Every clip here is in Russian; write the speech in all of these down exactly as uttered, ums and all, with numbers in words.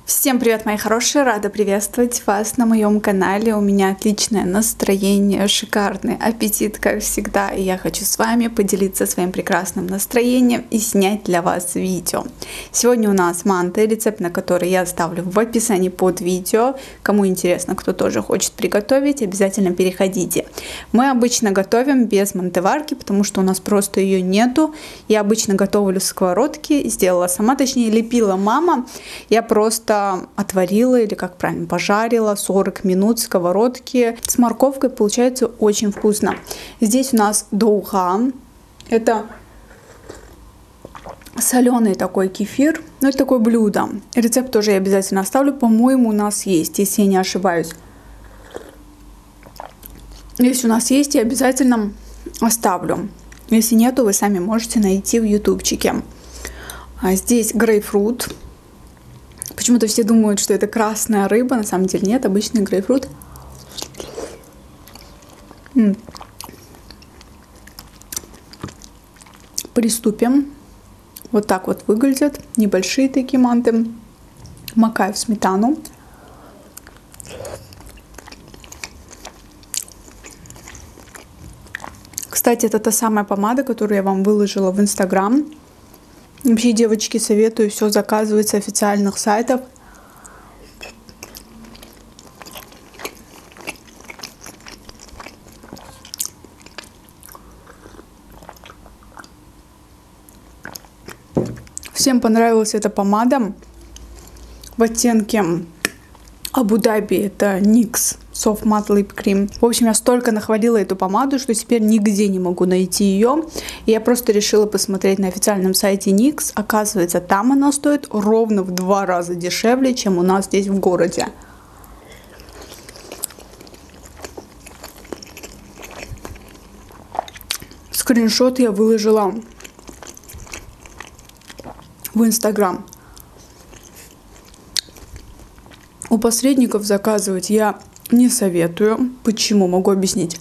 Всем привет, мои хорошие! Рада приветствовать вас на моем канале. У меня отличное настроение, шикарный аппетит, как всегда. И я хочу с вами поделиться своим прекрасным настроением и снять для вас видео. Сегодня у нас манты, рецепт на который я оставлю в описании под видео. Кому интересно, кто тоже хочет приготовить, обязательно переходите. Мы обычно готовим без мантыварки, потому что у нас просто ее нету. Я обычно готовлю в сковородке, сделала сама, точнее лепила мама. Я просто отварила или как правильно пожарила сорок минут в сковородке с морковкой, получается очень вкусно. Здесь у нас доуха, это соленый такой кефир, ну это такое блюдо. Рецепт тоже я обязательно оставлю, по-моему у нас есть, если я не ошибаюсь. Если у нас есть, я обязательно оставлю. Если нету, вы сами можете найти в ютубчике. А здесь грейпфрут. Почему-то все думают, что это красная рыба, на самом деле нет, обычный грейпфрут. М-м. Приступим. Вот так вот выглядят небольшие такие манты. Макаю в сметану. Кстати, это та самая помада, которую я вам выложила в Инстаграм. Вообще, девочки, советую все заказывать с официальных сайтов. Всем понравилась эта помада в оттенке Абу-Даби, это никс Soft Matte Lip Cream. В общем, я столько нахвалила эту помаду, что теперь нигде не могу найти ее. И я просто решила посмотреть на официальном сайте никс. Оказывается, там она стоит ровно в два раза дешевле, чем у нас здесь в городе. Скриншот я выложила в Инстаграм. У посредников заказывать я не советую. Почему? Могу объяснить.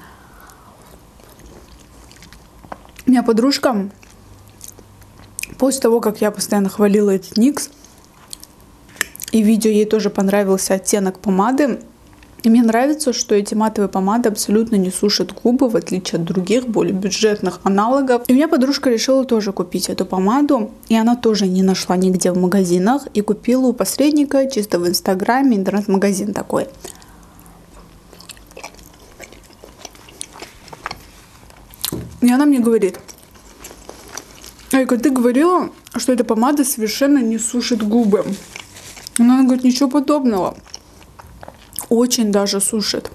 У меня подружка, после того, как я постоянно хвалила этот никс, и видео ей тоже понравился оттенок помады, и мне нравится, что эти матовые помады абсолютно не сушат губы, в отличие от других, более бюджетных аналогов. И у меня подружка решила тоже купить эту помаду, и она тоже не нашла нигде в магазинах, и купила у посредника чисто в Инстаграме, интернет-магазин такой. И она мне говорит: Айка, ты говорила, что эта помада совершенно не сушит губы. Она говорит, ничего подобного. Очень даже сушит.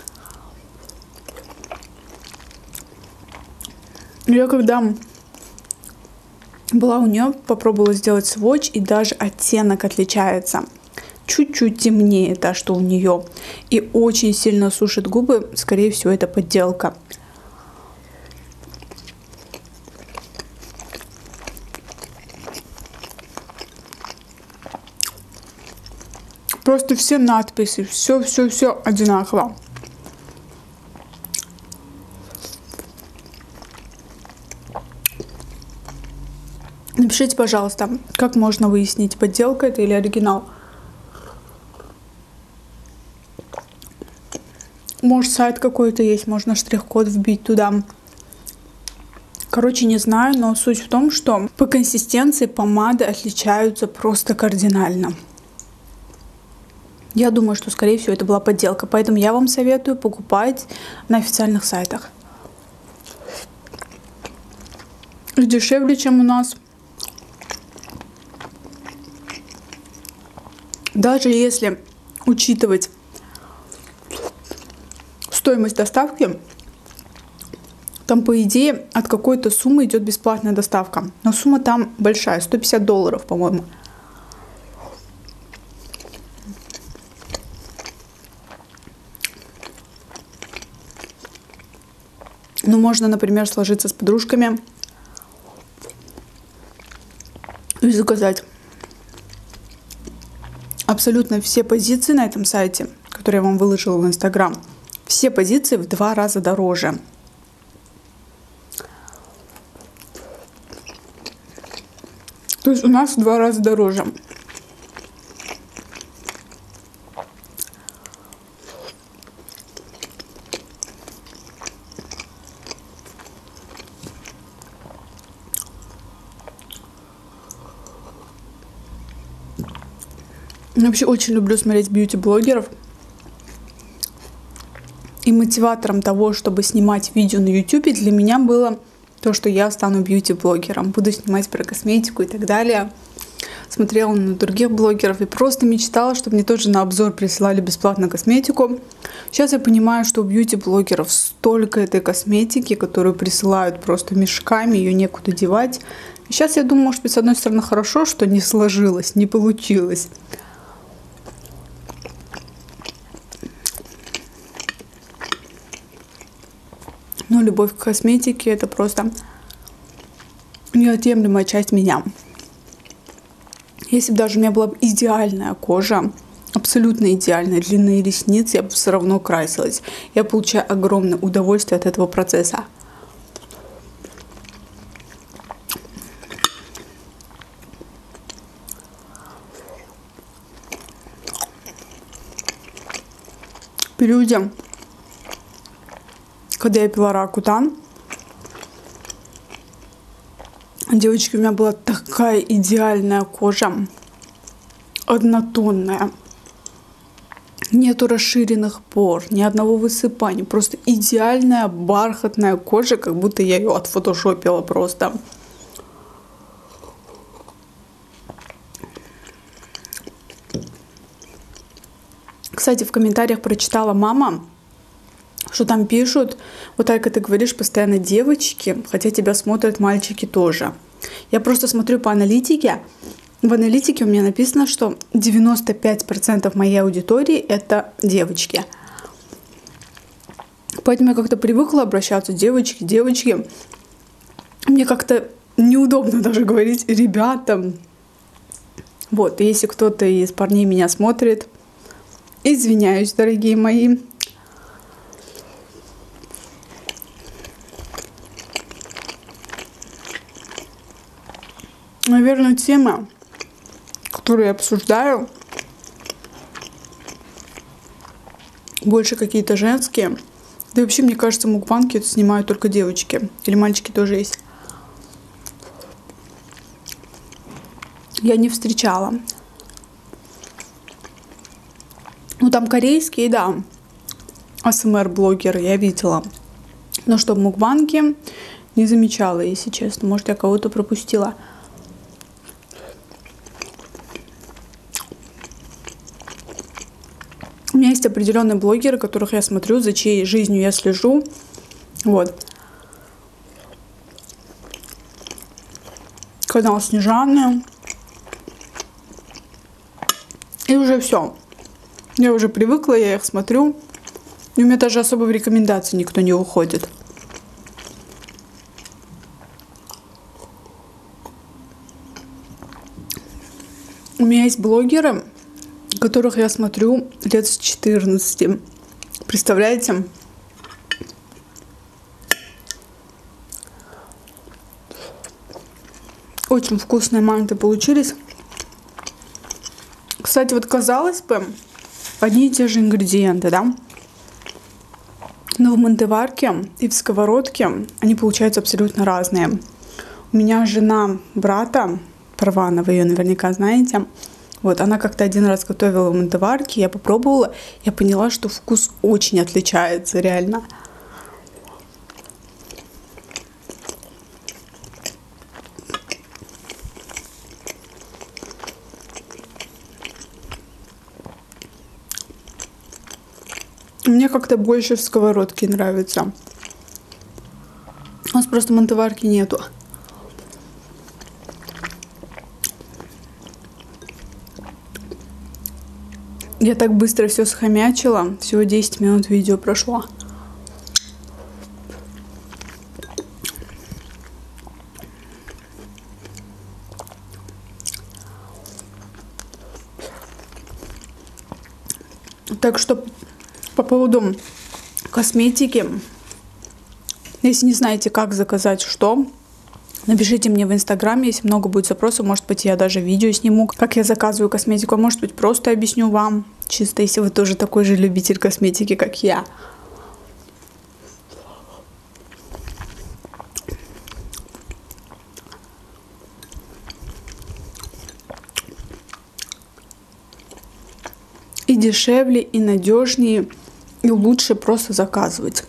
Я когда была у нее, попробовала сделать сводч, и даже оттенок отличается. Чуть-чуть темнее та, что у нее. И очень сильно сушит губы. Скорее всего, это подделка. Просто все надписи, все-все-все одинаково. Напишите, пожалуйста, как можно выяснить, подделка это или оригинал. Может, сайт какой-то есть, можно штрих-код вбить туда. Короче, не знаю, но суть в том, что по консистенции помады отличаются просто кардинально. Я думаю, что, скорее всего, это была подделка. Поэтому я вам советую покупать на официальных сайтах. И дешевле, чем у нас. Даже если учитывать стоимость доставки, там, по идее, от какой-то суммы идет бесплатная доставка. Но сумма там большая, сто пятьдесят долларов, по-моему. Ну, можно, например, сложиться с подружками и заказать. Абсолютно все позиции на этом сайте, которые я вам выложила в Инстаграм, все позиции в два раза дороже. То есть у нас в два раза дороже. Я вообще очень люблю смотреть бьюти-блогеров. И мотиватором того, чтобы снимать видео на YouTube, для меня было то, что я стану бьюти-блогером. Буду снимать про косметику и так далее. Смотрела на других блогеров и просто мечтала, чтобы мне тоже на обзор присылали бесплатно косметику. Сейчас я понимаю, что у бьюти-блогеров столько этой косметики, которую присылают просто мешками, ее некуда девать. И сейчас я думаю, может быть, с одной стороны хорошо, что не сложилось, не получилось. Но любовь к косметике — это просто неотъемлемая часть меня. Если бы даже у меня была бы идеальная кожа, абсолютно идеальная, длинные ресницы, я бы все равно красилась. Я получаю огромное удовольствие от этого процесса. В периоде, когда я пила Ракутан, девочки, у меня была такая идеальная кожа, однотонная, нету расширенных пор, ни одного высыпания, просто идеальная бархатная кожа, как будто я ее отфотошопила просто. Кстати, в комментариях прочитала мама, что там пишут: вот так, как ты говоришь, постоянно девочки, хотя тебя смотрят мальчики тоже. Я просто смотрю по аналитике. В аналитике у меня написано, что девяносто пять процентов моей аудитории это девочки. Поэтому я как-то привыкла обращаться: девочки, девочки. Мне как-то неудобно даже говорить ребятам. Вот, если кто-то из парней меня смотрит, извиняюсь, дорогие мои. Наверное, тема, которую я обсуждаю, больше какие-то женские. Да и вообще, мне кажется, мукбанги это снимают только девочки. Или мальчики тоже есть. Я не встречала. Ну, там корейские, да, эй эс эм эр-блогеры я видела. Но что в мукбанге не замечала, если честно. Может, я кого-то пропустила. У меня есть определенные блогеры, которых я смотрю, за чьей жизнью я слежу. Вот. Канал Снежаны. И уже все. Я уже привыкла, я их смотрю. И у меня даже особо в рекомендации никто не уходит. У меня есть блогеры, которых я смотрю лет с четырнадцати. Представляете? Очень вкусные манты получились. Кстати, вот казалось бы, одни и те же ингредиенты, да? Но в мультиварке и в сковородке они получаются абсолютно разные. У меня жена брата Парванова, ее наверняка знаете. Вот, она как-то один раз готовила в мультиварке, я попробовала, я поняла, что вкус очень отличается, реально. Мне как-то больше в сковородке нравится. У нас просто мультиварки нету. Я так быстро все схомячила. Всего десять минут видео прошло. Так что по поводу косметики, если не знаете, как заказать что, напишите мне в инстаграме, если много будет запросов, может быть, я даже видео сниму, как я заказываю косметику, а может быть, просто объясню вам, чисто если вы тоже такой же любитель косметики, как я. и дешевле, и надежнее, и лучше просто заказывать.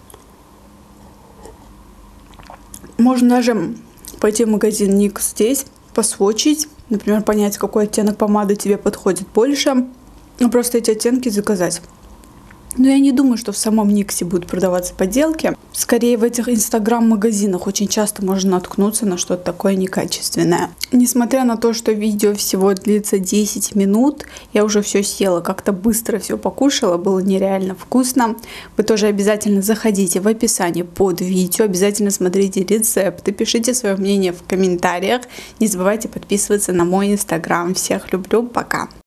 Можно даже пойти в магазин Никс здесь, посвочить, например, понять, какой оттенок помады тебе подходит больше, и просто эти оттенки заказать. Но я не думаю, что в самом Никсе будут продаваться подделки. Скорее в этих инстаграм-магазинах очень часто можно наткнуться на что-то такое некачественное. Несмотря на то, что видео всего длится десять минут, я уже все съела, как-то быстро все покушала, было нереально вкусно. Вы тоже обязательно заходите в описание под видео, обязательно смотрите рецепты, пишите свое мнение в комментариях. Не забывайте подписываться на мой инстаграм. Всех люблю, пока!